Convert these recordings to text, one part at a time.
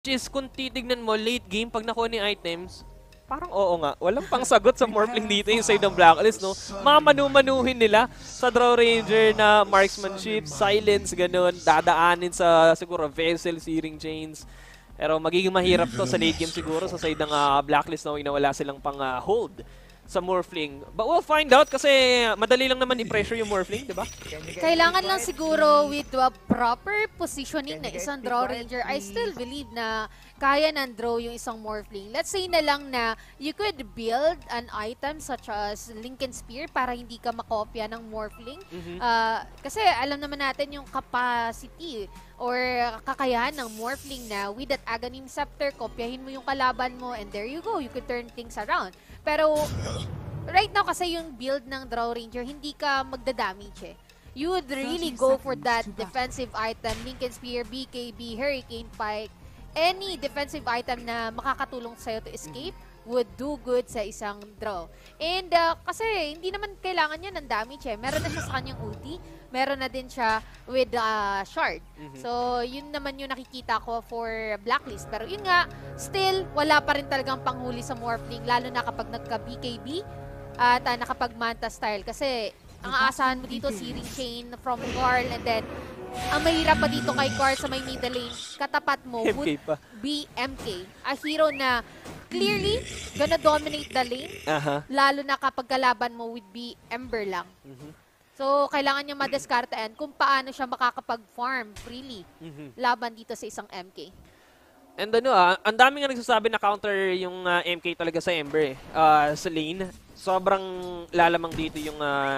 is kung titignan mo late game pag nakuha ni items, parang oo nga, walang pang sagot sa Morphling dito yung side ng Blacklist, no? Mamanu-manuhin nila sa Draw Ranger na marksmanship, silence, ganun, dadaanin sa siguro vessel, searing chains. Pero magiging mahirap to sa late game siguro sa side ng Blacklist na wala silang pang hold sa Morphling. But we'll find out kasi madali lang naman i-pressure yung Morphling, di ba? Kailangan lang siguro with the proper positioning na isang Draw Ranger. I still believe na kaya ng draw yung isang Morphling. Let's say na lang na you could build an item such as Lincoln Spear para hindi ka makopya ng Morphling. Kasi alam naman natin yung capacity or kakayahan ng Morphling na with that Aghanim Scepter, kopyahin mo yung kalaban mo and there you go, you could turn things around. Pero right now kasi yung build ng Draw Ranger, hindi ka magda-damage eh. You would really go for that defensive item, Lincoln Spear, BKB, Hurricane Pike, any defensive item na makakatulong sa'yo to escape would do good sa isang draw. And kasi hindi naman kailangan niya ng damage eh. Meron na siya sa kanyang ulti, meron na din siya with shard. So yun naman yung nakikita ko for Blacklist. Pero yun nga, still wala pa rin talagang panghuli sa Morphling, lalo na kapag nagka-BKB at nakapag-Manta style. Kasi ang aasahan mo dito, searing chain from Carl, and then ang mahirap pa dito kay Carl sa may middle lane, katapat mo would be MK. A hero na clearly gonna dominate the lane, lalo na kapag kalaban mo would be Ember lang. So, kailangan niya madiskartean kung paano siya makakapag-farm freely laban dito sa isang MK. And ano ang dami nga nagsasabi na counter yung MK talaga sa Ember sa lane. Sobrang lalamang dito yung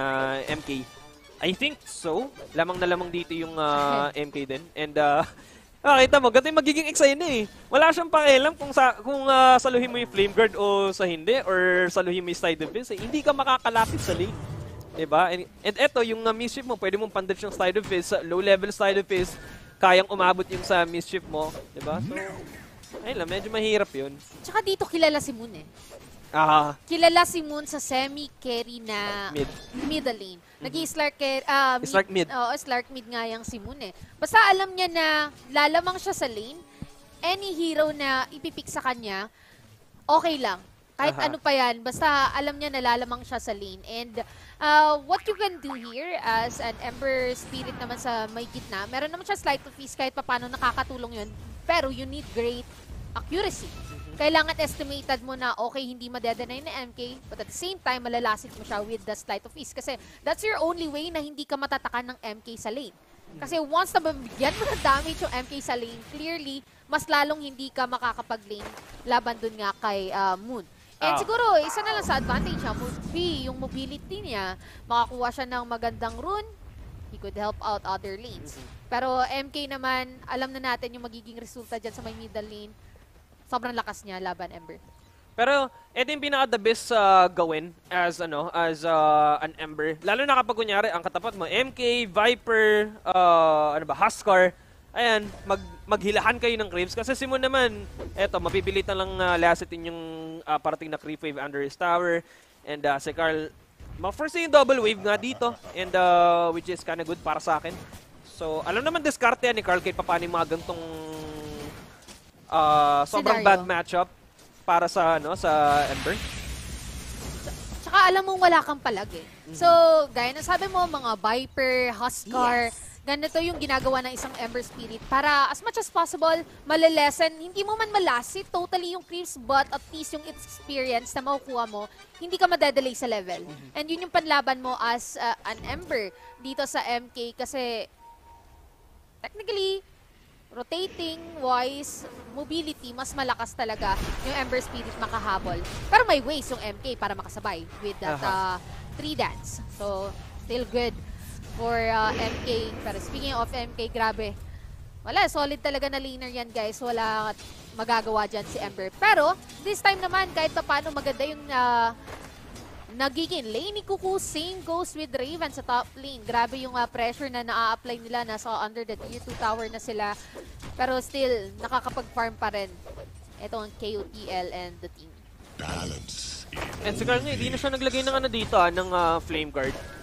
MK. I think so. Lamang na lamang dito yung MK din. And kita mo, ganito yung magiging excited na eh. Wala siyang pakialam kung saluhin mo yung Flame Guard o sa hindi, or saluhin mo yung Slide Defense. Hindi ka makakalapit sa lane. Diba? And eto, yung mischief mo, pwede mong pandit yung Slide Defense. Low level Slide Defense, kayang umabot yung sa mischief mo. Diba? So, ayun lang, medyo mahirap yun. Tsaka dito kilala si Moon eh. Kilala si Moon sa semi-carry na middle lane. Nag-i-Slark mid. Oo, Slark mid nga yung si Moon eh. Basta alam niya na lalamang siya sa lane, any hero na ipipick sa kanya, okay lang. Kahit ano pa yan, basta alam niya na lalamang siya sa lane. And what you can do here as an Ember Spirit naman sa may gitna, meron naman siya Sleight of Fist kahit paano nakakatulong yun. Pero you need great accuracy. Kailangan estimated mo na okay, hindi madedenay na MK, but at the same time, malalasit mo siya with the Sleight of Fist. Kasi that's your only way na hindi ka matatakan ng MK sa lane. Kasi once na mabigyan mo ng damage yung MK sa lane, clearly, mas lalong hindi ka makakapag-lane laban dun nga kay Moon. And siguro, isa na lang sa advantage niya would be yung mobility niya. Makakuha siya ng magandang rune, he could help out other lanes. Pero MK naman, alam na natin yung magiging resulta dyan sa may middle lane. Sobrang lakas niya laban Ember. Pero ito yung pinaka-the best gawin as an Ember. Lalo na kapag kunyari ang katapat mo MK, Viper, Huskar. Ayan, maghilahan kayo ng creeps kasi si Moon naman, eto mapipilitan lang lasitin yung parating na creep wave under his tower. And si Carl, ma-force yung double wave nga dito, and which is kinda good para sa akin. So, alam naman diskarte yan ni Carl kahit paano yung mga gantong sobrang bad matchup para sa Ember. Tsaka alam mong wala kang palag eh. So, gaya na sabi mo, mga Viper, Huskar, ganito yung ginagawa ng isang Ember Spirit para as much as possible, malilesen, hindi mo man malasit totally yung creeps, but at least yung experience na makukuha mo, hindi ka madedelay sa level. And yun yung panlaban mo as an Ember dito sa MK kasi technically, rotating wise, mobility, mas malakas talaga yung Ember Spirit makahabol. Pero may ways yung MK para makasabay with that 3 dance. So, still good for MK. Pero speaking of MK, grabe. Wala, solid talaga na laner yan guys. Wala magagawa dyan si Ember. Pero, this time naman, kahit pa paano maganda yung nagiging lane ni Kuku. Same goes with Raven sa top lane. Grabe yung pressure na na-apply nila. Nasa under the tier 2 tower na sila. Pero still, nakakapag-farm pa rin itong KOTL and the team. And si Carl nga, hindi na siya naglagay ng dito, ng Flame Guard.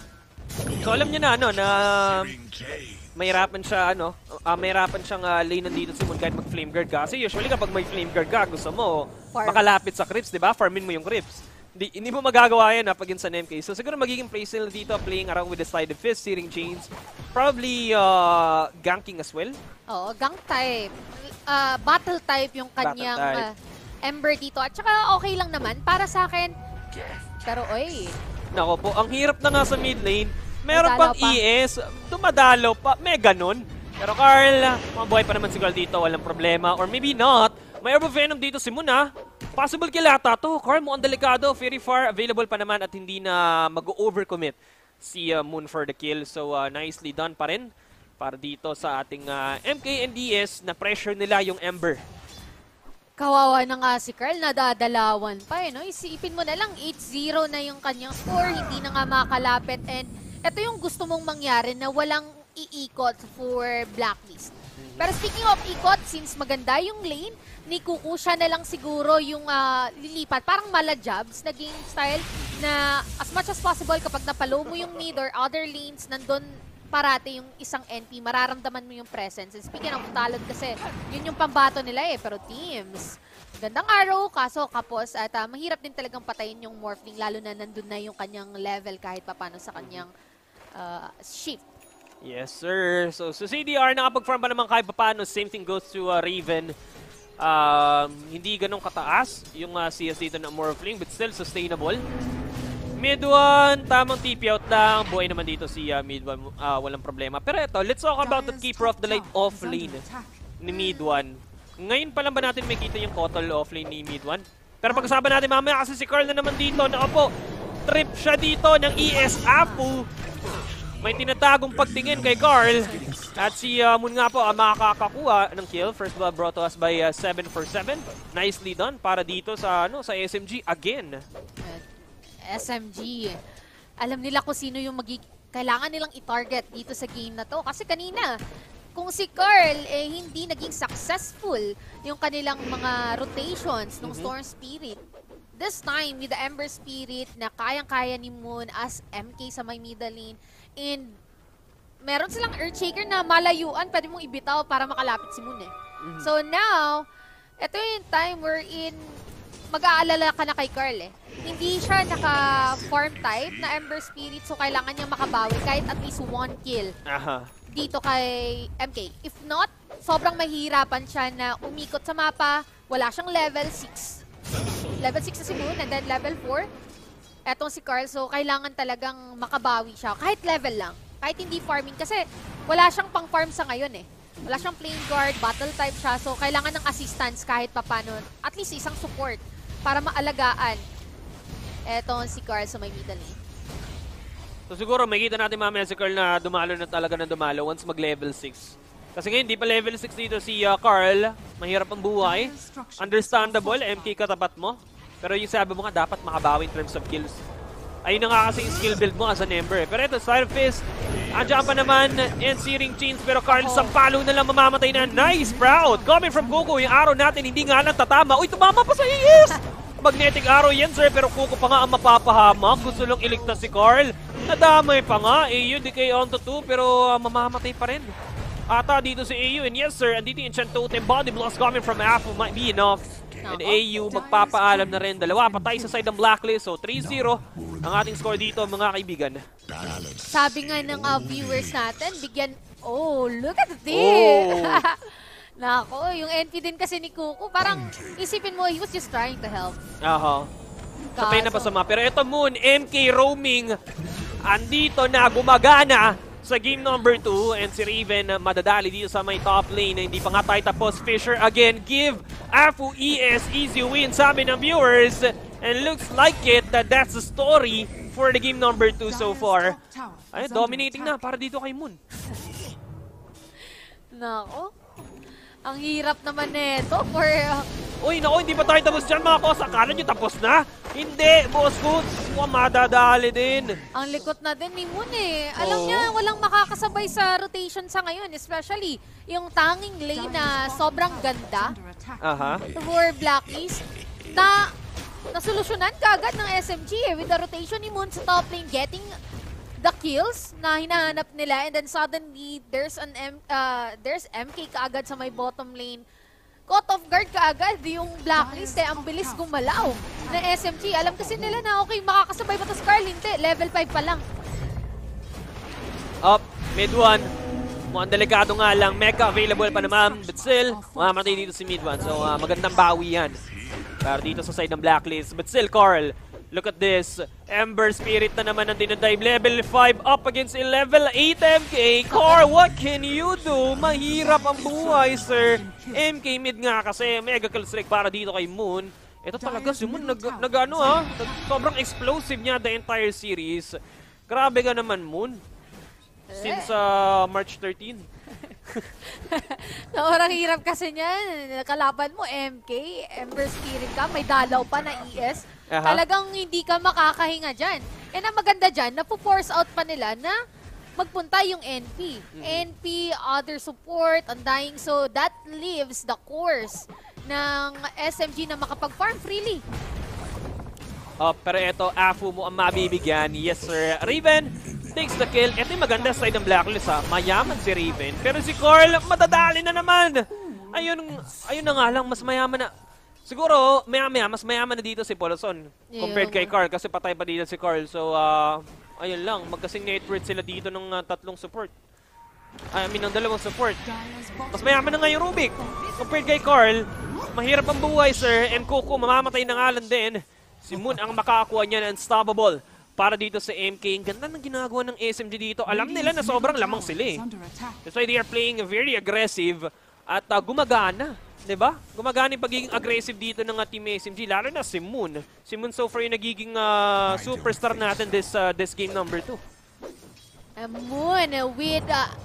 So alam niya na ano na mahirapan siya mahirapan siyang lane nandito si Moon kahit mag-flame guard ka. Kasi usually kapag may flame guard ka, gusto mo makalapit sa creeps, 'di ba? Farmin mo yung creeps. Hindi mo magagawa yan pag sa MK. So siguro magiging playstyle dito, playing around with the slide of fist, searing chains, probably ganking as well. Oo, gank type. Battle type yung kanyang Ember dito. At saka okay lang naman para sa akin. Pero oy. Nako po, ang hirap na nga sa mid lane. Meron pang ES, dumadalaw pa, may ganun. Pero Carl, mabuhay pa naman si Carl dito, walang problema. Or maybe not. May Herb of Venom dito si Moon Possible kilata to. Carl, mukhang delikado, very far, available pa naman at hindi na mag-overcommit si Moon for the kill. So nicely done pa rin para dito sa ating MK and DS na pressure nila yung Ember. Kawawa na nga si Carl, nadadalawan pa no? Isipin mo na lang, 8-0 na yung kanyang score, hindi na nga makalapit. And ito yung gusto mong mangyari na walang iikot for Blacklist. Pero speaking of ikot, since maganda yung lane, ni Kuku siya na lang siguro yung lilipat. Parang mala jabs na game style na as much as possible kapag napalo mo yung mid or other lanes, nandun parate yung isang NP, mararamdaman mo yung presence. And speaking of talent kasi, yun yung pambato nila pero teams. Gandang arrow, kaso kapos at mahirap din talagang patayin yung Morphling, lalo na nandun na yung kanyang level kahit papano sa kanyang shift. Yes, sir. So CDR, nakapag-farm pa naman kahit papano. Same thing goes to Raven. Hindi ganun kataas yung CS dito ng Morphling, but still sustainable. Mid 1, tamang TP out lang. Buhay naman dito si mid 1, walang problema. Pero ito, let's talk about the Keeper of the Light off lane ni mid 1. Ngayon pa lang ba natin makita yung Kotal off lane ni mid 1? Pero pag-usapan natin mamaya kasi si Carl na naman dito. Nako po, trip siya dito ng ES Apu. May tinatagong pagtingin kay Carl. At si Moon nga po makakakuha ng kill. First blood brought to us by 7 for 7. Nicely done para dito sa sa SMG again. SMG. Alam nila kung sino yung kailangan nilang i-target dito sa game na to. Kasi kanina, kung si Carl hindi naging successful yung kanilang mga rotations ng Storm Spirit, this time with the Ember Spirit na kayang-kaya ni Moon as MK sa may middle lane, and meron silang Earthshaker na malayuan, pwede mong ibitaw para makalapit si Moon So now, ito yung time wherein mag-aalala ka na kay Carl Hindi siya naka-farm type na Ember Spirit, so kailangan niya makabawi kahit at least 1 kill dito kay MK. If not, sobrang mahirapan siya na umikot sa mapa, wala siyang level 6. Level 6 na si Moon, and then level 4. Etong si Carl, so kailangan talagang makabawi siya. Kahit level lang, kahit hindi farming. Kasi wala siyang pang-farm sa ngayon Wala siyang flame guard, battle type siya. So kailangan ng assistance kahit papano. At least isang support para maalagaan etong si Carl sa may middle lane. So siguro makikita natin mamaya si Carl na dumalo na talaga ng dumalo once mag-level 6. Kasi ngayon, di pa level 6 dito si Carl. Mahirap ang buhay. Understandable, MK katapat mo. Pero yung sabi mo nga, dapat makabawi in terms of kills. Ayun na nga kasi yung skill build mo as an Ember. Pero ito, Side of Fist. Andiyan pa naman, and searing chains. Pero Carl, sa palo na lang mamamatay na. Nice, proud. Coming from Kuku, yung arrow natin, hindi nga lang tatama. Uy, tumama pa sa ES! Magnetic arrow yan, sir. Pero Kuku pa nga ang mapapahamak. Gusto lang iligtas si Carl. Nadamay pa nga. AU, decay onto 2. Pero mamamatay pa rin. Ata dito si AU. And yes, sir, andito yung enchant totem. Body blast coming from Apple might be enough. And AU magpapaalam na rin. Dalawa patay sa side ng Blacklist. So 3-0 ang ating score dito, mga kaibigan. Sabi nga ng viewers natin, bigyan... Oh, look at this! Nako, yung NP din kasi ni Kuku, parang isipin mo, he was just trying to help. Sabay na pasama. Pero ito Moon, MK roaming. Andito na, gumagana sa game number 2. And si Raven madadali dito sa may top lane. Hindi pa nga tayo tapos. Fisher again, give Afu ES easy win, sabi ng viewers. And looks like it that that's the story for the game number 2 so far. Ay, dominating na para dito kay Moon. Nako. Ang hirap naman nito for... Uy, nako, hindi pa tayo tapos dyan mga boss. Akala nyo tapos na? Hindi, boss ko. Madadali din. Ang likot na din ni Moon Alam niya, walang makakasabay sa rotation sa ngayon. Especially yung tanging lane na sobrang ganda for Blacklist. Na nasolusyonan kaagad ng SMG with the rotation ni Moon sa top lane. Getting the kills na hinahanap nila, and then suddenly there's MK kaagad sa may bottom lane. Caught off guard kaagad yung Blacklist ang bilis gumalaw na SMG. Alam kasi nila na okay, makakasabay ba ito si Carl? Hindi, level 5 pa lang. Up, mid 1. Mukhang delikado nga lang. Mecha available pa naman, but still, mamamatay dito si mid 1. So, magandang bawi yan. Pero dito sa side ng Blacklist. But still, Carl, look at this. Ember Spirit na naman ang dinadive. Level 5 up against a level 8 MK. Carl, what can you do? Mahirap ang buhay, sir. MK mid nga kasi. Mega kill streak para dito kay Moon. Ito talaga si Moon. Sobrang explosive niya the entire series. Grabe ka naman, Moon. Since March 13. Sobrang hirap kasi niyan. Kalaban mo, MK, Ember Spirit ka, may dalaw pa na ES. Talagang hindi ka makakahinga dyan. And ang maganda dyan, napo-force out pa nila na magpunta yung NP. NP, other support, undying. So that leaves the course ng SMG na makapag-farm freely. Pero ito, Afu mo ang mabibigyan. Yes, sir. Raven takes the kill. Ito yung maganda side ng Blacklist, ha. Mayaman si Raven. Pero si Carl, madadali na naman. Ayun na nga lang, mas mayaman na. Siguro, maya-maya, mas mayaman na dito si Poloson compared kay Carl kasi patay pa dito si Carl. So, ayun lang, magkasing net worth sila dito ng tatlong support. Ng dalawang support. Mas mayaman na nga yung Rubik. Compared kay Carl, mahirap ang buhay, sir. And Coco, mamamatay na nga lang din. Si Moon ang makakakuha niya na unstoppable para dito sa MK. Ang ganda ng ginagawa ng SMG dito. Alam nila na sobrang lamang sila eh. That's why they are playing very aggressive at gumagana. Diba? Gumagana yung pagiging aggressive dito ng Team SMG. Lalo na si Moon. Si Moon so far yung nagiging superstar natin this game number 2. Moon with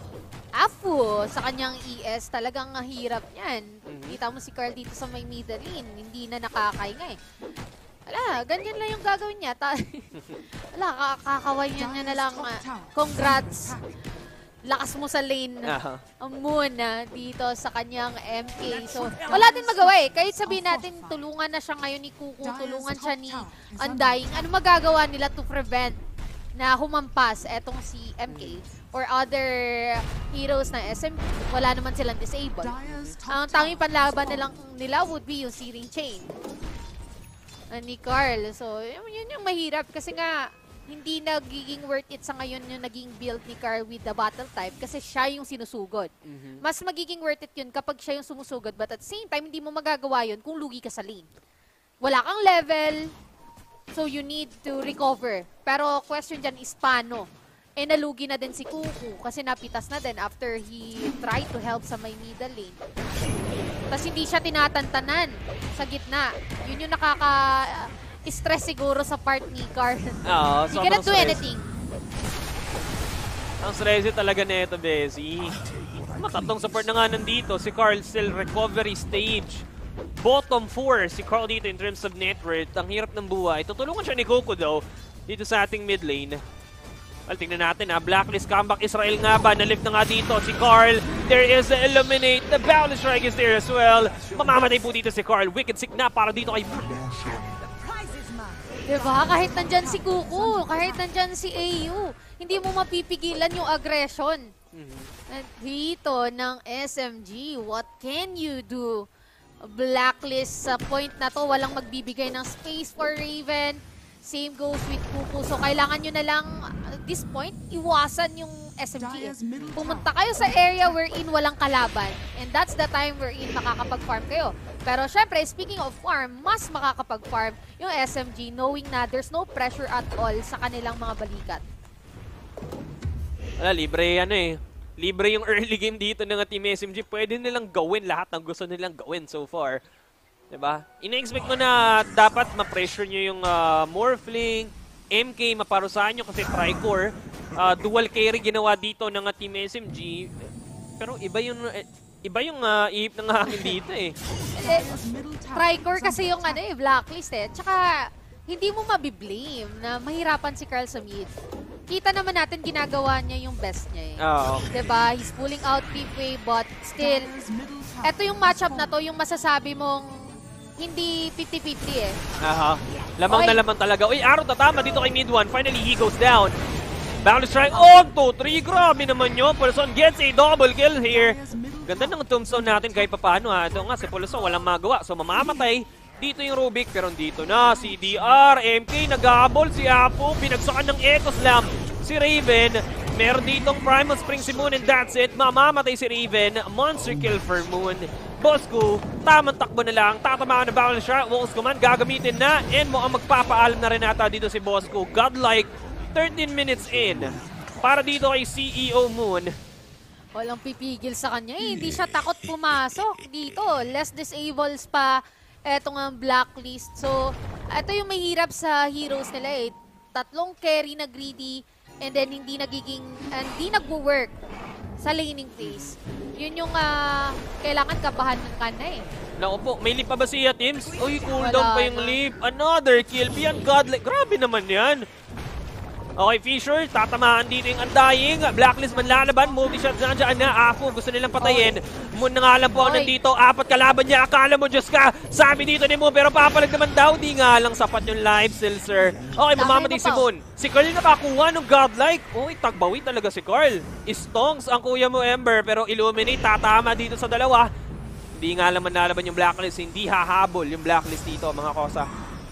Afu sa kanyang ES. Talagang hirap yan. Kita mo si Carl dito sa may middle lane. Hindi na nakakahinga eh. Wala, ganyan lang yung gagawin niya. Wala, kakawayan niya na lang. Congrats. Lakas mo sa lane. Moon dito sa kanyang MK. So, wala din magawa eh. Kahit sabihin natin, tulungan na siya ngayon ni Kuku, tulungan siya ni Undying. Ano magagawa nila to prevent na humampas etong si MK or other heroes na SMG? Wala naman silang disabled. Ang tanging panlaban nila would be yung Searing Chain ni Carl. So, yun yung mahirap kasi nga hindi nagiging worth it sa ngayon yung naging build ni Carl with the battle type kasi siya yung sinusugod. Mas magiging worth it yun kapag siya yung sumusugod, but at the same time, hindi mo magagawa yun kung lugi ka sa lane. Wala kang level, so you need to recover. Pero question dyan is paano? Eh nalugi na din si Kuku kasi napitas na din after he tried to help sa may middle lane. Tapos hindi siya tinatantanan sa gitna. Yun yung nakaka-stress siguro sa part ni Carl. He cannot do anything. Ang stressy talaga nito, Bessie. Matatlong support na nga nandito. Si Carl still recovery stage. Bottom 4 si Carl dito in terms of net worth. Ang hirap ng buhay. Tutulungan siya ni Coco daw dito sa ating mid lane. Well, tingnan natin Blacklist comeback. Israel nga ba? Nalift na nga dito si Carl. There is the eliminate. The Blacklist strike is there as well. Mamamatay po dito si Carl. Wicked sick na para dito kay diba? Kahit nandyan si Kuku, kahit nandyan si AU, hindi mo mapipigilan yung aggression. Dito ng SMG, what can you do? Blacklist sa point na to, walang magbibigay ng space for Raven. Same goes with Kuku. So, kailangan nyo na lang, at this point, iwasan yung SMG. Pumunta kayo sa area wherein walang kalaban. And that's the time wherein makakapag-farm kayo. Pero, syempre, speaking of farm, mas makakapag-farm yung SMG knowing na there's no pressure at all sa kanilang mga balikat. Wala, libre libre yung early game dito ng Team SMG. Pwede nilang gawin lahat ng gusto nilang gawin so far. Diba? Ina-expect mo na dapat ma-pressure nyo yung Morphling, MK, maparusahan nyo kasi Tricor. Dual carry ginawa dito ng Team SMG. Pero iba yung ihip ng hangin dito eh. Tricor kasi yung Blacklist eh. Tsaka hindi mo mabiblame na mahirapan si Carl sa mid. Kita naman natin ginagawa niya yung best niya eh. Diba? He's pulling out Peepway but still, eto yung matchup na to, yung masasabi mong hindi 50-50 eh. Lamang na lamang talaga. Uy, arrow tatama dito kay mid 1. Finally, he goes down. Bounce strike on 2-3. Grabe naman yun. Puluson gets a double kill here. Ganda ng tombstone natin kahit papaano ha. Ito nga si Puluson walang magawa. So mamamatay. Dito yung Rubik pero dito na si DR. MK nag-aabol si Apo. Binagsakan ng Echo Slam si Raven. Meron ditong Primal Spring si Moon and that's it. Mamamatay si Raven. Monster kill for Moon. Bosco, tamang takbo na lang. Tatamaan na bawal siya. Bosco man gagamitin na. And mukhang magpapaalam na rin ata dito si Bosco. Godlike, 13 minutes in. Para dito kay CEO Moon. Walang pipigil sa kanya. Hindi siya takot pumasok dito. Less disables pa etong ang Blacklist. So, ito yung mahirap sa heroes nila eh. Tatlong carry na greedy. And then hindi nagwo-work sa laning phase. Yun yung kailangan kabahan ka na eh. Naku po, may leap pa ba siya, Teams? Uy, cooldown pa yung leap. Another kill. Beyond Godlike. Grabe naman yan. Okay, Fisher, tatamaan dito yung Undying. Blacklist man lalaban. Multi-shot dyan na. Apo, gusto nilang patayin. Moon na nga lang po ang nandito. 4 kalaban niya. Akala mo, Diyos ka. Sabi dito ni Moon, pero papalag naman daw. Di nga lang sapat yung life steal, sir. Okay, mamamatay si Moon. Si Carl nakakuha ng Godlike. Uy, tagbawi talaga si Carl. Stonks ang kuya mo, Ember. Pero Illuminate, tatama dito sa dalawa. Hindi nga lang manlalaban yung Blacklist. Hindi hahabol yung Blacklist dito, mga kosa.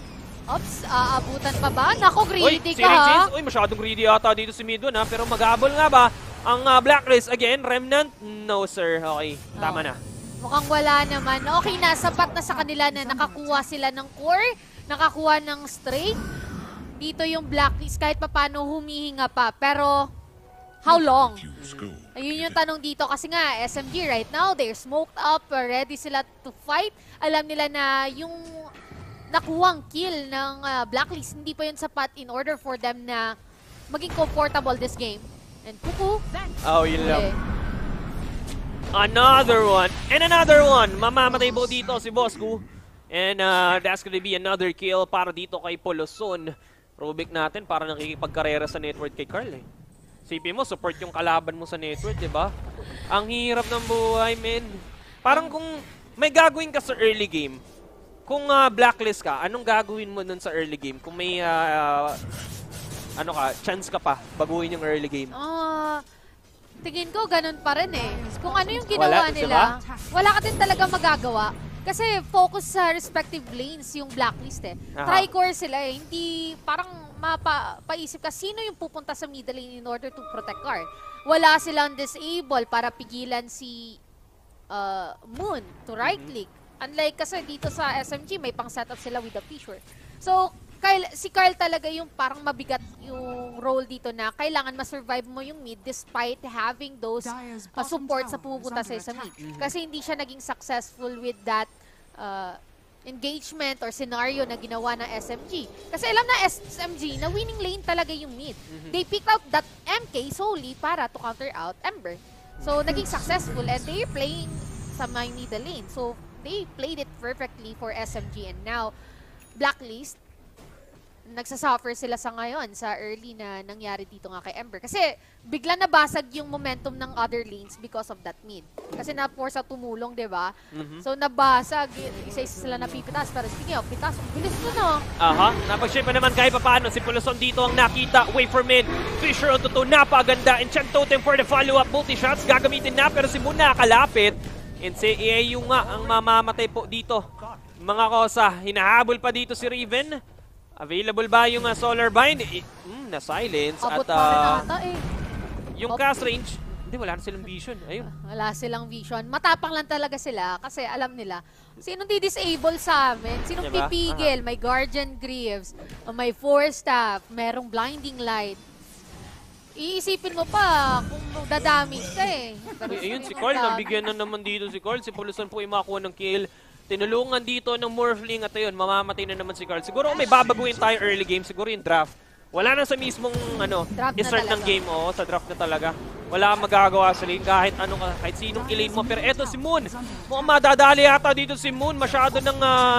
Ops, aabutan pa ba? Naku, greedy ka ha? Uy, masyadong greedy ata dito si Midon ha. Pero mag-aabol nga ba ang Blacklist again? Remnant? No sir. Okay, tama na. Mukhang wala naman. Okay na, sapat na sa kanila na nakakuha sila ng core, nakakuha ng straight. Dito yung Blacklist kahit papano humihinga pa. Pero, how long? Ayun yung tanong dito kasi nga, SMG right now, they're smoked up, ready sila to fight. Alam nila na yung nakuwang kill ng Blacklist, hindi pa yun sapat in order for them na maging comfortable this game. And kuku. Oh, yun lang. Another one. And another one. Mamamatay po dito si Bosco. And that's gonna be another kill para dito kay Poloson. Rubik natin para nakikipagkarera sa network kay Carl eh. Sipin mo, support yung kalaban mo sa network, di ba? Ang hirap ng buhay, men. Parang kung may gagawin ka sa early game, kung Blacklist ka, anong gagawin mo nun sa early game? Kung may chance ka pa, baguhin yung early game. Tingin ko ganun pa rin eh. Kung ano yung ginawa nila, wala ka din talaga magagawa. Kasi focus sa respective lanes yung Blacklist eh. Tri-core sila eh. Hindi, parang mapaisip ka, sino yung pupunta sa middle lane in order to protect car? Wala silang disable para pigilan si Moon to right-click. Unlike kasi dito sa SMG, may pang setup sila with the Fisher. So, si Carl talaga yung parang mabigat yung role dito na kailangan ma-survive mo yung mid despite having those support sa pumupunta sa mid. Kasi hindi siya naging successful with that engagement or scenario na ginawa ng SMG. Kasi alam na SMG na winning lane talaga yung mid. They picked out that MK solely para to counter out Ember. So, naging successful and they're playing sa my middle lane. So, they played it perfectly for SMG and now Blacklist nagsasuffer sila sa ngayon sa early na nangyari dito nga kay Ember. Kasi bigla nabasag yung momentum ng other lanes because of that mid. Kasi na-force out tumulong, di ba? So nabasag, isa-isa sila napipitas. Pero speaking of pitas, bilis mo no? Napag-shape pa naman kahit paano. Si Poloson dito ang nakita. Away from mid. Fisher on to napaganda. Enchant totem for the follow-up. Multi-shots gagamitin na pero si Moon nakalapit. And si EAU nga ang mamamatay po dito. Mga kosa, hinahabol pa dito si Raven. Available ba yung Solar Bind? Na-silence. Abot pa rin ata eh. Yung cast range, hindi, wala na silang vision. Ayun. Wala silang vision. Matapang lang talaga sila kasi alam nila, sinong di-disable sa amin? Sinong pipigil? May Guardian Greaves, may Force Staff, merong Blinding Light. Iisipin mo pa kung dadamage ka eh. Ayun, si Carl, nabigyan na naman dito si Carl. Si Poloson po yung makakuha ng kill. Tinulungan dito ng Morphling at ayun, mamamatay na naman si Carl. Siguro kung may babaguhin tayo early game, siguro yung draft. Wala na sa mismong start ng game, sa draft na talaga. Wala kang magagawa sa lane kahit kahit sinong ilane mo. Pero eto si Moon, mukhang madadali yata dito si Moon. Masyado nang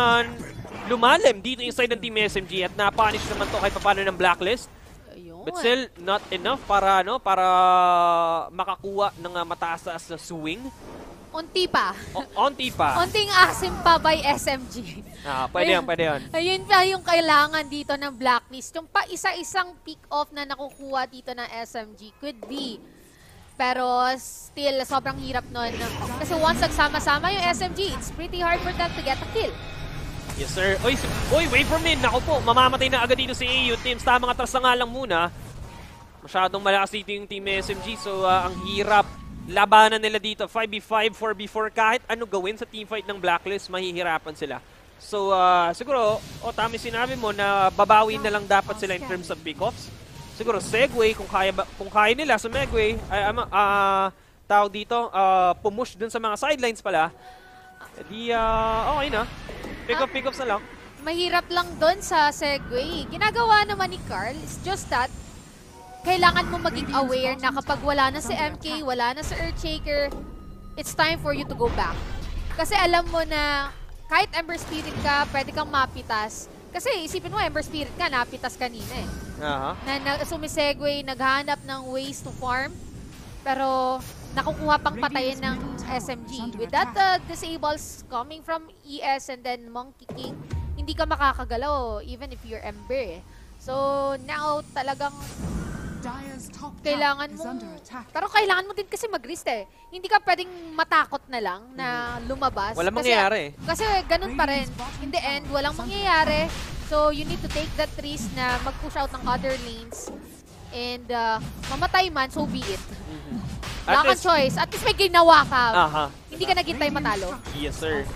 lumalim dito inside ng Team SMG at napunish naman to kahit papano ng Blacklist. But still, not enough para makakuha ng mataas na swing. Unti pa. Onti pa. Unting asim pa by SMG. Pwede yan. Ayun pa yung kailangan dito ng Blacklist. Yung pa isa-isang pick-off na nakukuha dito ng SMG could be. Pero still, sobrang hirap nun. Kasi once nagsama-sama yung SMG, it's pretty hard for them to get a kill. Yes, sir. Oy, wait for me. Naku po, mamamatay na agad dito si AU Teams. Tamang atras na nga lang muna. Masyadong malakas dito yung team SMG. So, ang hirap. Labanan nila dito, 5v5, 4v4, kahit ano gawin sa teamfight ng Blacklist, mahihirapan sila. So, siguro, tama sinabi mo na babawi na lang dapat sila in terms of pick-offs. Siguro, Segway, kung kaya nila sa Megway, tawag dito, pumush dun sa mga sidelines pala, edi, okay na. Pick-offs na lang. Mahirap lang dun sa Segway. Ginagawa naman ni Carl, it's just that, kailangan mo maging aware na kapag wala na si MK, wala na si Earthshaker, it's time for you to go back. Kasi alam mo na kahit Ember Spirit ka, pwede kang mapitas. Kasi isipin mo, Ember Spirit ka, napitas kanina eh. Na sumisegway, naghanap ng ways to farm, pero nakukuha pang patayin ng SMG. With that disables coming from ES and then Monkey King, hindi ka makakagalaw even if you're Ember eh. So now talagang kailangan mo, pero kailangan mo din kasi mag-risk eh. Hindi ka pwedeng matakot na lang na lumabas. Walang mangyayari. Kasi ganun pa rin. In the end, walang mangyayari. So you need to take that risk na mag-push out ng other lanes. And mamatay man, so be it. Wala kang choice. At least may ginawa ka. Hindi ka naghintay matalo. Yes, sir.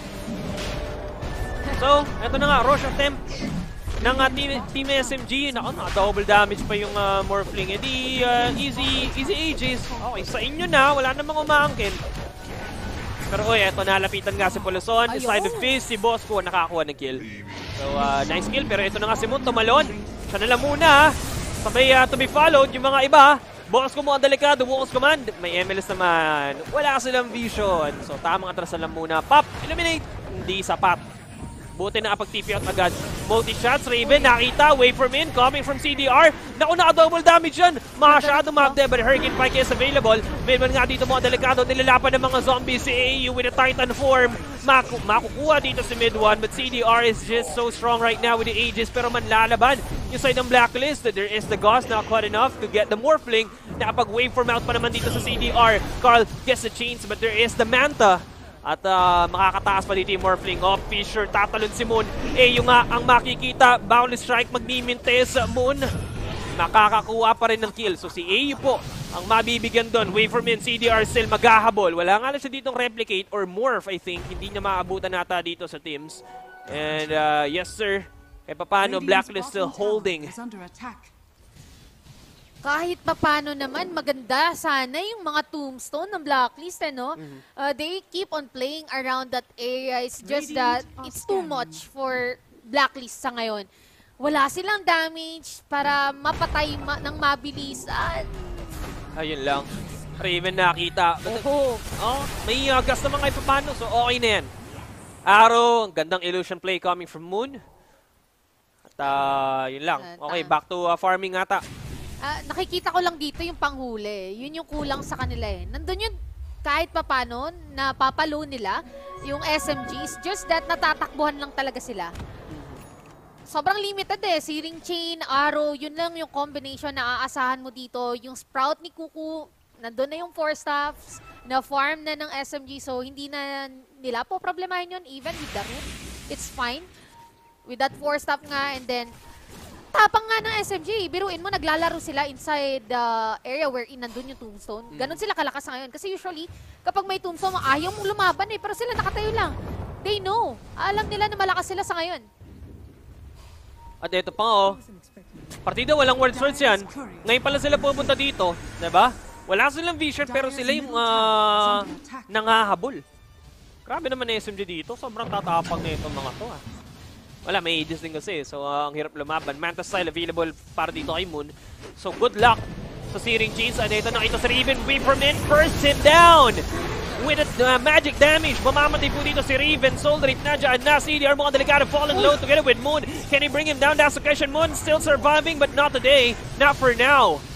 So, eto na nga, rush attempt ng team SMG. Double damage pa yung Morphling. Edi, easy ages. Okay, sa inyo na. Wala namang umaangkin. Pero eto, nalapitan nga si Poloson. Side of face, si Bosco nakakuha ng kill. So, nice kill. Pero ito na nga si Moon, tumalon. Siya na lang muna. Sabay to be followed yung mga iba. Bosco mo ang delikado. Walk's command. May MLS naman. Wala silang vision. So, tamang atras na lang muna. Pop, eliminate. Hindi sapat. Buti na kapag-TP out agad. Multi-shots, Raven, nakita, wait for min, coming from CDR. Naku, naka-double damage yan. Masyado mabde, but Hurricane Pike is available. Mayroon nga dito mga delikado, nilalapan ng mga zombies si AU with a Titan form. Makukuha dito si mid 1, but CDR is just so strong right now with the Aegis, pero manlalaban yung side ng Blacklist. There is the Gauss, not quite enough to get the Morphling. Nakapag-waveform out pa naman dito sa CDR. Carl gets the chains, but there is the Manta. At makakataas pa dito yung Morphling. Fisher, tatalon si Moon. Yung nga ang makikita, Boundless Strike, magmimintes Moon. Makakakuha pa rin ng kill. So si AU po ang mabibigyan doon. Waveform in, CDR still maghahabol. Wala nga lang siya ditong replicate or morph, I think. Hindi niya maabutan nata dito sa teams. And yes sir, paano Blacklist still holding. Kahit papano naman, maganda sana yung mga tombstone ng Blacklist, no? They keep on playing around that area. It's just that it's too much for Blacklist sa ngayon. Wala silang damage para mapatay ng mabilisan. Ayun lang. Raven nakita. May gas naman kahit papano, so okay na yan. Arrow, gandang illusion play coming from Moon. At yun lang. Okay, back to farming ata. Nakikita ko lang dito yung panghuli. Yun yung kulang sa kanila eh. Nandun yun kahit papano, napapalo nila yung SMGs. Just that natatakbuhan lang talaga sila. Sobrang limited eh. Searing Chain, Arrow, yun lang yung combination na aasahan mo dito. Yung Sprout ni Kuku, nandun na yung 4 staffs, na farm na ng SMG. So hindi na nila po problemahin yun. Even with the root, it's fine. With that 4 staff nga and then tapang nga ng SMG, biruin mo, naglalaro sila inside the area where nandun yung tombstone. Ganon sila kalakas ngayon. Kasi usually, kapag may tombstone, ayaw mong lumaban eh. Pero sila nakatayo lang. They know. Alam nila na malakas sila sa ngayon. At ito pa partida walang word swords yan. Ngayon pala sila pupunta dito. Diba? Wala silang vision pero sila yung nangahabol. Grabe naman na SMG dito. Sobrang tatapang na itong mga to Wala, may Aegis din kasi. So, ang hirap lumaban. Manta style available para dito kay Moon. So, good luck sa Searing Chains. And ito nakita si Raven. Waveform in. First him down. With a magic damage. Mamamatay po dito si Raven. Soul rate na dyan na. CDR mukhang delikado. Falling low together with Moon. Can he bring him down? That's the question. Moon still surviving but not today. Not for now.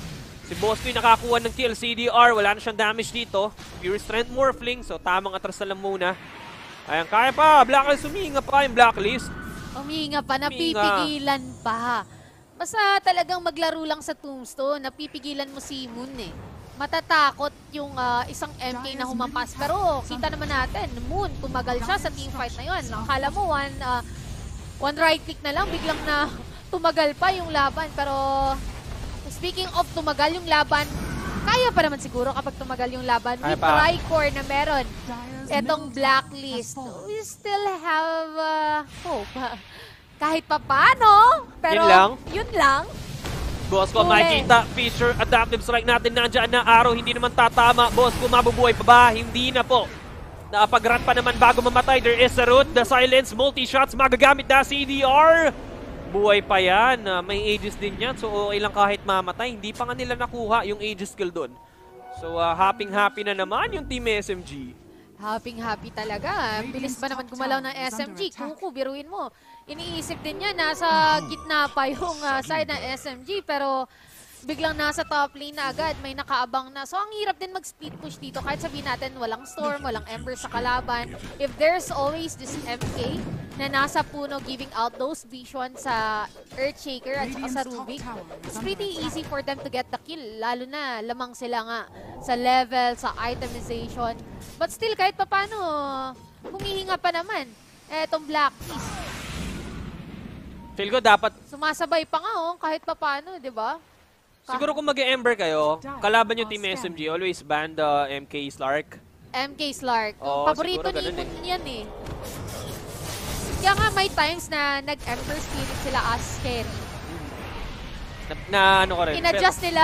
Si BO3 nakakuha ng kill. CDR, wala na siyang damage dito. Pure Strength Morphling, so tamang atras na lang muna. Ayan, kaya pa. Blacklist, humihinga pa yung Blacklist. Humihinga pa, napipigilan pa. Basta talagang maglaro lang sa Tombstone, napipigilan mo si Moon eh. Matatakot yung isang MK na humampas. Pero kita naman natin, Moon, tumagal siya sa teamfight na yun. Akala mo, one right click na lang, biglang na tumagal pa yung laban. Pero speaking of tumagal yung laban, kaya pa naman siguro kapag tumagal yung laban. With Tricor na meron etong Blacklist, we still have hope. Kahit pa paano, pero yun lang. Boss ko, makikita, feature, adaptive strike natin nandiyan na araw, hindi naman tatama. Boss ko, mabubuhay pa ba? Hindi na po. Nakapag-run pa naman bago mamatay. There is a root, the silence, multi-shots, magagamit na CDR. Buhay pa yan. May Aegis din yan, so okay lang kahit mamatay. Hindi pa nga nila nakuha yung Aegis skill doon. So, happy-happy na naman yung Team SMG. Happy talaga. Bilis ba naman gumalaw ng SMG? Kuku, biruin mo. Iniisip din niya, nasa gitna pa yung side ng SMG, pero biglang nasa top lane na agad, may nakaabang na. So, ang hirap din mag-speed push dito. Kahit sabihin natin, walang Storm, walang Ember sa kalaban. If there's always this MK na nasa puno giving out those visions sa Earthshaker at saka sa Rubik, it's pretty easy for them to get the kill. Lalo na, lamang sila nga sa level, sa itemization. But still, kahit pa paano, humihinga pa naman etong Blacklist. Feel ko dapat sumasabay pa nga kahit pa paano, di ba? Siguro kung mag-Ember kayo, kalaban yung Team SMG, always ban the MK Slark. MK Slark. Oh, paborito ni Moon yan eh. Kaya nga may times na nag-Ember Spirit sila as carry. Na ano ko rin. In-adjust nila.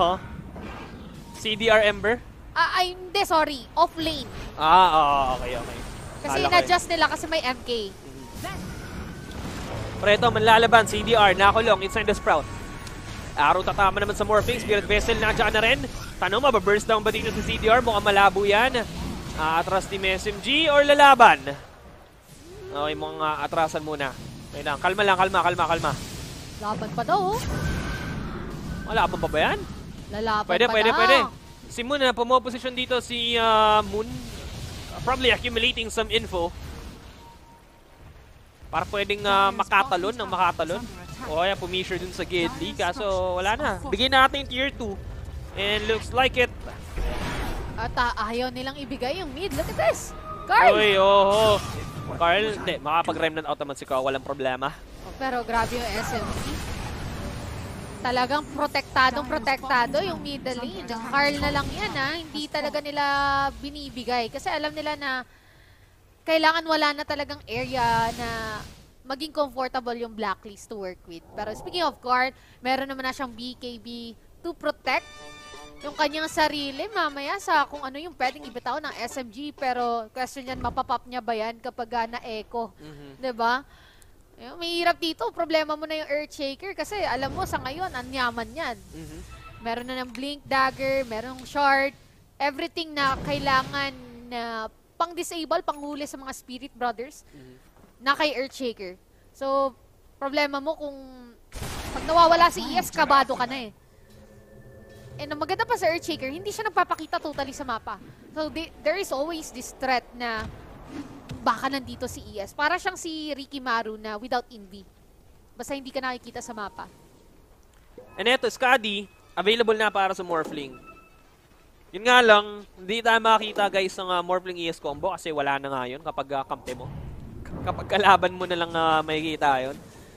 CDR Ember? Ay, hindi, sorry. Off lane. Okay. Kasi in-adjust nila kasi may MK. Pero ito, manlalaban, CDR, nakulong, inside the Sprout. Araw tatama naman sa Morphing, Spirit Vessel nandiyan na rin. Tanong, mababurst down ba dito si CDR? Mukhang malabo yan. Atras Team SMG or lalaban? Okay, mukhang atrasan muna. Okay lang, kalma. Laban pa daw. Laban pa ba yan? Lalaban pwede. Si Moon, pumoposition dito si Moon. Probably accumulating some info. Para pwedeng makatalon. O kaya pumisure dun sa Gedli. Kaso wala na. Bigyan natin tier 2. And looks like it. At ayaw nilang ibigay yung mid. Look at this. Carl! Uy, Carl, hindi. Makapag-remnant out naman si Carl. Walang problema. Pero grabe yung SMG. Talagang protektado yung middle lane. Carl na lang yan Hindi talaga nila binibigay. Kasi alam nila na kailangan wala na talagang area na maging comfortable yung Blacklist to work with. Pero speaking of Carl, meron naman na siyang BKB to protect yung kanyang sarili mamaya sa kung ano yung pwedeng ibitaw ng SMG. Pero question yan, mapapop niya ba yan kapag na-echo? Diba? May hirap dito. Problema mo na yung Earthshaker kasi alam mo sa ngayon, ang yaman yan. Meron na ng Blink Dagger, merong Shard, everything na kailangan na pang-disable, pang-huli sa mga Spirit Brothers na kay Earthshaker. So, problema mo kung pag nawawala si ES, kabado ka na eh. And ang maganda pa sa Earthshaker, hindi siya nagpapakita totally sa mapa. So, there is always this threat na baka nandito si ES. Para siyang si Ricky Maru na without Invi. Basta hindi ka nakikita sa mapa. And eto, Skadi, available na para sa Morphling. Yun nga lang, hindi tayo makakita guys ng Morphling ES combo kasi wala na nga yun kapag kampe mo. Kapag kalaban mo na lang makikita yun.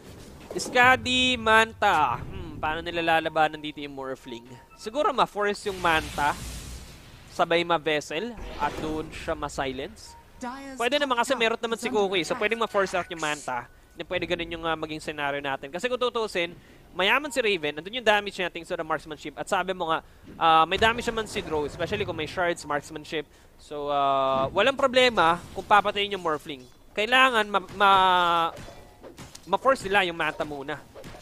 Skadi, Manta. Paano nila lalabanan dito yung Morphling? Siguro ma-force yung Manta, sabay ma-Vessel, at doon siya ma-silence. Pwede naman kasi meron naman si Kuku so pwedeng ma-force out yung Manta. Pwede ganun yung maging scenario natin. Kasi kung tutusin, mayaman si Raven, andun yung damage natin sa marksmanship. At sabi mo nga, may damage naman si Drow, especially kung may shards, marksmanship. So, walang problema kung papatayin yung Morphling. Kailangan ma-force nila yung Manta muna.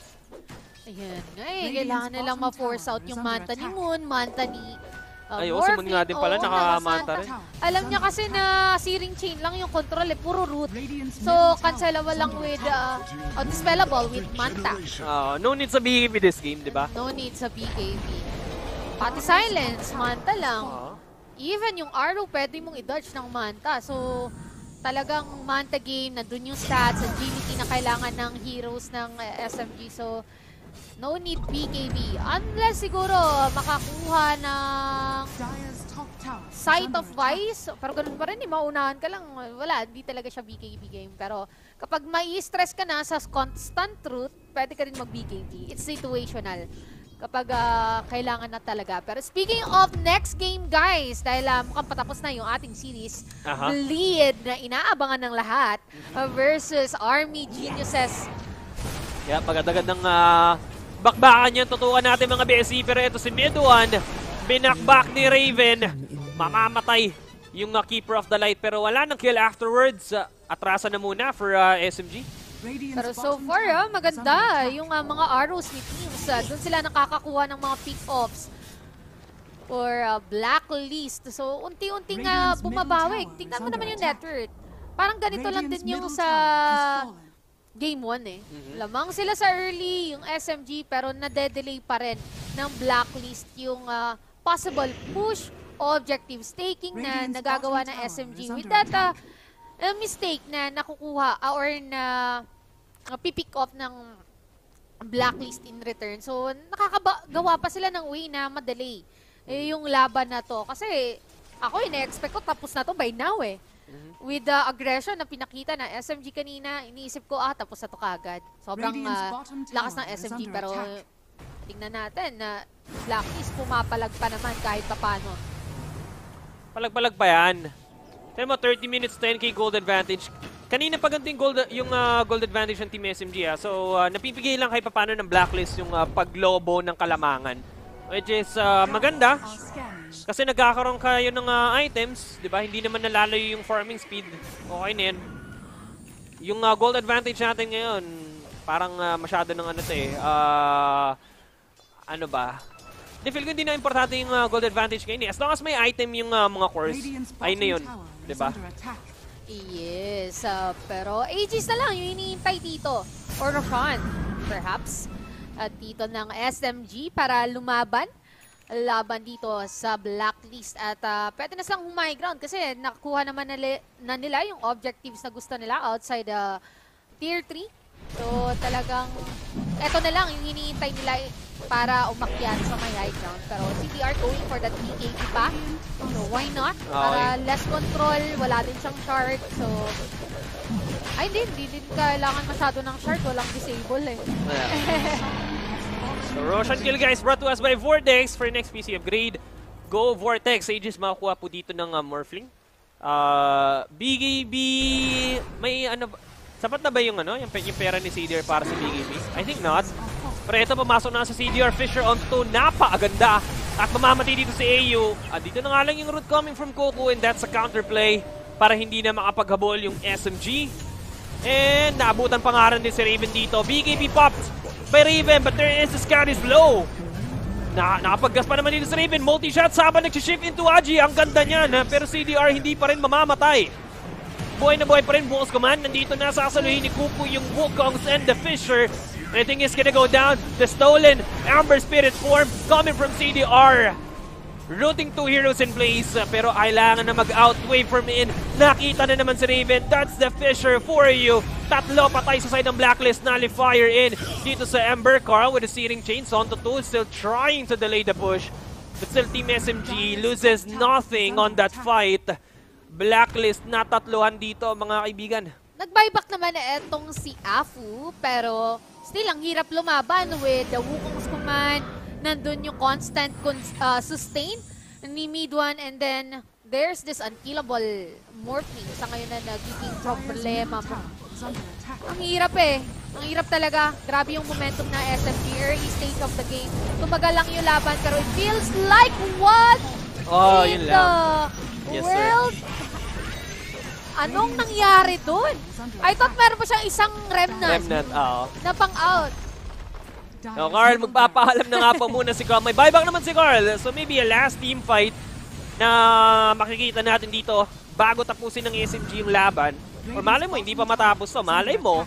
Ayan nga kailangan nilang ma-force out yung Manta ni Moon, Manta ni si Moon nga din pala, naka-Manta rin. Alam niya kasi na searing chain lang yung control puro root. So, cancelable lang with, dispellable with Manta. No need sa BKB this game, di ba? No need sa BKB. Pati silence, Manta lang. Even yung arrow, pwede mong i-dodge ng Manta. So, talagang Manta game, nandun yung stats, agility na kailangan ng heroes ng SMG. So, no need BKB. Unless siguro makakuha ng Sight of Vice. Pero ganun pa rin, maunahan ka lang. Wala, hindi talaga siya BKB game. Pero kapag mai-stress ka na sa constant truth, pwede ka rin mag-BKB. It's situational. Kapag kailangan na talaga. Pero speaking of next game, guys, dahil mukhang patapos na yung ating series, Bleed na inaabangan ng lahat versus Army Geniuses. Yeah, pagkatagad ng bakbakan yan, tutukan natin mga BSC. Pero ito si Mid-1, binakbak ni Raven. Mamamatay yung Keeper of the Light. Pero wala nang kill afterwards. Atrasan na muna for SMG. Pero so far, maganda yung mga arrows ni teams. Doon sila nakakakuha ng mga pick-offs or blacklist. So, unti-unting bumabawi. Tingnan mo naman yung net worth. Parang ganito lang din yung sa Game 1 eh. Lamang sila sa early, yung SMG, pero nade-delay pa rin ng blacklist yung possible push, objective staking na nagagawa ng SMG with that mistake na nakukuha or na pipick off ng blacklist in return. So, nakakagawa pa sila ng way na madelay yung laban na to. Kasi ako, ina-expect ko tapos na to by now eh. With the aggression na pinakita na SMG kanina, iniisip ko, tapos na to kagad. Sobrang lakas ng SMG, pero tingnan natin na blacklist pumapalag pa naman kahit pa paano. Palag-palag pa yan. Tignan mo, 30 minutes, 10k gold advantage. Kanina pa ganito yung gold advantage ng Team SMG. So, napipigay lang kahit paano ng blacklist yung paglobo ng kalamangan. Which is maganda. Kasi nagkakaroon kayo ng items, di ba? Hindi naman nalalayo yung farming speed. Okay na yan. Yung gold advantage natin ngayon, parang masyado ng ano ba? Feel ko hindi na importante yung gold advantage ngayon eh. As long as may item yung mga cores, ay na yun. Diba? Yes. Pero Aegis na lang yung iniintay dito. Or Roshan, perhaps. Dito ng SMG para lumaban. Laban dito sa blacklist. At pwede na silang humay ground kasi nakuha naman na nila yung objectives na gusto nila outside tier 3. So talagang eto na lang yung iniintay nila para umakyat sa may high ground. Pero CDR going for that BKB pa. So why not? Para less control, wala din siyang shard. So ay hindi din kailangan masyado ng shard, walang disable eh. So Roshan kill guys brought to us by Vortex for next PC upgrade. Go Vortex. Aegis makukuha po dito ng Morphling. BKB may sapat na ba yung yung pera ni CDR para sa BKB? I think not. Pero ito, pumasok na sa CDR Fisher on to. Napakaganda. At mamamati dito si AU. At dito na nga lang yung root coming from Coco and that's a counterplay para hindi na makapaghabol yung SMG. And naabutan pangaran din si Raven dito. BKB popped by Raven but there is the scan is low. Nakapaggas pa naman dito si Raven. Multi-shots habang nag-shift into Aji. Ang ganda niyan. Pero CDR hindi pa rin mamamatay. Buhay na buhay pa rin buong command. Nandito na sasaluhin ni Kuku yung Wukongs and the Fisher. And I think it's gonna go down. The stolen Amber Spirit form coming from CDR. Rooting two heroes in place. Pero kailangan na mag-outwave from in. Nakita na naman si Raven. That's the Fisher for you. Tatlo patay sa side ng Blacklist. Nullifier in dito sa Ember. Carl with a searing chain. Son to 2 still trying to delay the push. But still Team SMG loses nothing on that fight. Blacklist na tatluhan dito mga kaibigan. Nag-buyback naman na etong si Afu, pero still ang hirap lumaban with the Wukong's command. Nandun yung constant sustain ni Mid-1 and then there's this unkillable morphing sa ngayon na nagiging problema. Ang hirap eh. Ang hirap talaga. Grabe yung momentum na SMG early stage of the game. Tumagal lang yung laban pero it feels like what in the world? Anong nangyari dun? I thought meron pa siyang isang remnant. Na pang-out. No, Carl, magpapaalam na nga po muna si Carl. May buyback naman si Carl. So maybe a last team fight na makikita natin dito bago tapusin ng SMG yung laban. Or malay mo, hindi pa matapos to. Malay mo,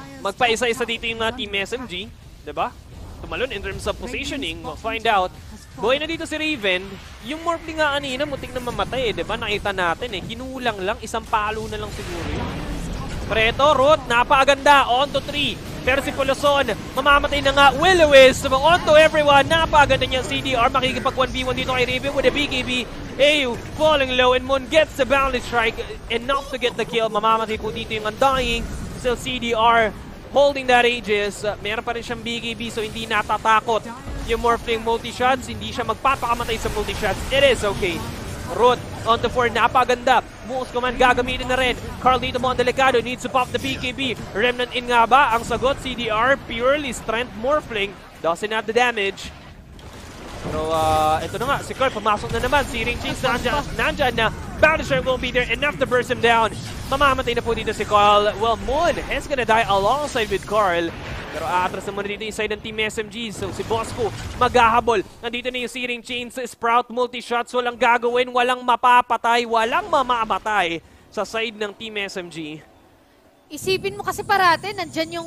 magpaisa-isa dito yung Team SMG. Diba? Tumalon in terms of positioning. We'll find out Buhay na dito si Raven. Yung Morphling nga kanina, mutik na mamatay eh, diba? Nakita natin eh. Kinulang lang, isang palo na lang siguro yun. Preto, Root, napakaganda. On to 3. Pero si Pulason, mamamatay na nga. Will-o-wisp, on to everyone. Napakaganda niya CDR. Makikipag 1v1 dito kay Raven with a BKB. AU falling low and Moon gets the bounty strike. Enough to get the kill. Mamamatay po dito yung Undying. Still CDR holding that Aegis. Meron pa rin siyang BKB so hindi natatakot. Yung Morphling multi-shots, hindi siya magpapakamatay sa multi-shots. It is okay. Root on the 4, napaganda. Moose Command gagamitin na rin. Carl dito mo ang delikado, needs to pop the BKB. Remnant in nga ba? Ang sagot, CDR, purely strength Morphling. Doesn't have the damage. Pero ito na nga, si Carl pumasok na naman. Searing Chains nandyan na. Bounty Strike won't be there enough to burst him down. Mamamatay na po dito si Carl. Well, Moon is gonna die alongside with Carl. Pero aatras naman dito yung side ng Team SMG. So si Bosco maghahabol. Nandito na yung Searing Chains, Sprout, multi-shots. Walang gagawin, walang mapapatay, walang mamamatay sa side ng Team SMG. Isipin mo kasi parate, nandyan yung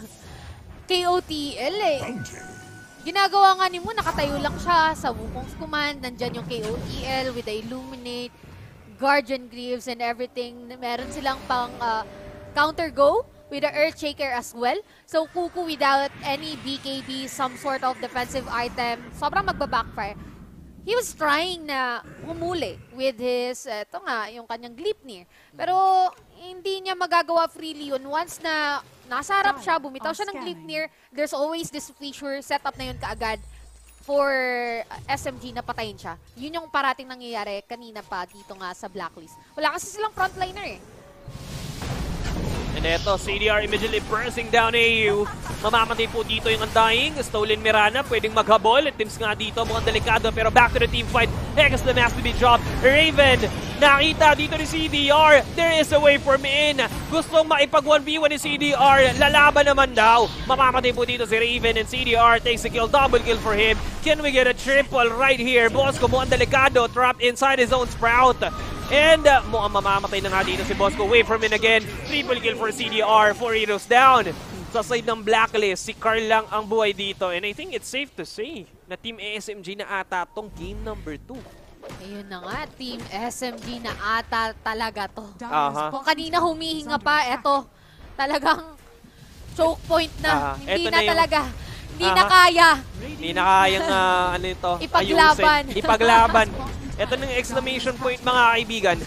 KOTL eh. Ginagawa nga ni Moon, nakatayo lang siya sa Wukong's command. Nandyan yung KOTL with the Illuminate, Guardian Greaves and everything. Meron silang pang counter go with the Earthshaker as well. So Kuku without any BKB, some sort of defensive item, sobrang magbabackfire. He was trying na humuli with his, ito nga, yung kanyang Gleipnir. Pero hindi niya magagawa freely yun. Once na nasa harap siya, bumitaw siya ng Gleipnir, there's always this feature setup na yun kaagad for SMG na patayin siya. Yun yung parating nangyayari kanina pa dito nga sa Blacklist. Wala kasi silang frontliner eh. And eto, CDR immediately bursting down AU. Mamamatay po dito yung Undying. Stolen Mirana, pwedeng maghabol. Teams nga dito, mukhang delikado. Pero back to the team fight. Hex the has to be dropped. Raven, nakita dito ni CDR. There is a way for me in. Gustong maipag 1v1 ni CDR. Lalaban naman daw. Mamamatay po dito si Raven and CDR takes a kill. Double kill for him. Can we get a triple right here? Bosco, mukhang delikado. Trapped inside his own Sprout. And mukhang mamamatay na nga dito si Bosco. Wait for him again. Triple kill for CDR. 4 heroes down. Sa side ng Blacklist, si Carl lang ang buhay dito. And I think it's safe to say na Team SMG na ata tong game number 2. Ayun na nga, Team SMG na ata talaga to. Aha. Kung kanina humihinga pa, eto, talagang choke point na. Hindi na talaga. Hindi na kaya. Hindi na kayang ano ito, ipaglaban. Ayusin. Ipaglaban. Ito ng exclamation point mga kaibigan.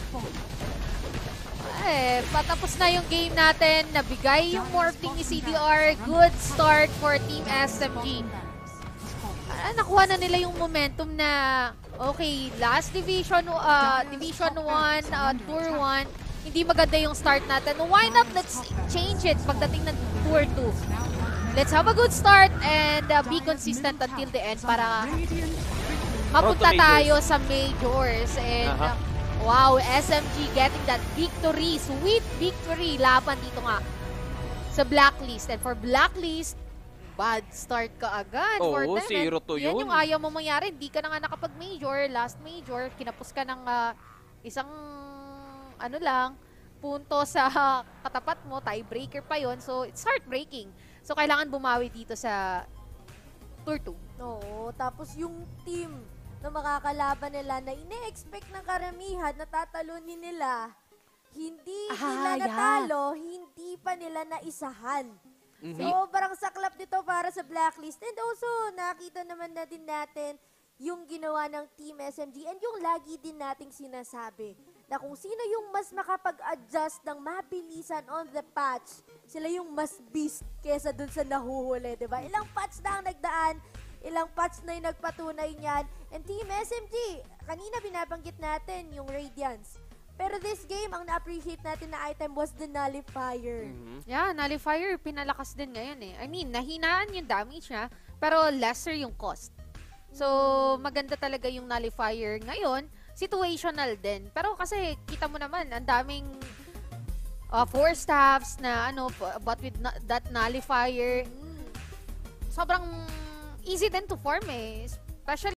Patapos na yung game natin. Nabigay yung morphing ni CDR. Good start for Team SMG. Nakuha na nila yung momentum na, okay, last Division 1, Tour 1, hindi maganda yung start natin. Why not let's change it pagdating ng Tour 2. Let's have a good start and be consistent until the end para mapunta tayo sa majors. And wow, SMG getting that victory, sweet victory laban dito nga sa Blacklist. And for Blacklist, bad start ka agad for them. 0-2 yan yun. yung ayaw mo mangyari. Hindi ka na nga nakapag-major. Last major, kinapos ka ng isang ano lang, punto sa katapat mo. Tiebreaker pa yon. So, it's heartbreaking. So, kailangan bumawi dito sa Tour 2. Oo, tapos yung team na makakalaban nila na ine-expect ng karamihan na tatalunin nila, hindi nila natalo, hindi pa nila naisahan. So, parang saklap dito para sa Blacklist. And also, nakita naman na din natin yung ginawa ng Team SMG and yung lagi din nating sinasabi na kung sino yung mas makapag-adjust ng mabilisan on the patch, sila yung mas beast kesa dun sa nahuhuli, diba? Ilang patch na ang nagdaan, ilang patch na yung nagpatunay niyan. And Team SMG, kanina binabanggit natin yung Radiance. Pero this game, ang na-appreciate natin na item was the Nullifier. Yeah, Nullifier, pinalakas din ngayon eh. I mean, nahinaan yung damage niya, pero lesser yung cost. So, maganda talaga yung Nullifier ngayon. Situational din. Pero kasi, kita mo naman, ang daming 4 staffs na ano, but with that Nullifier, sobrang easy din to form eh. Especially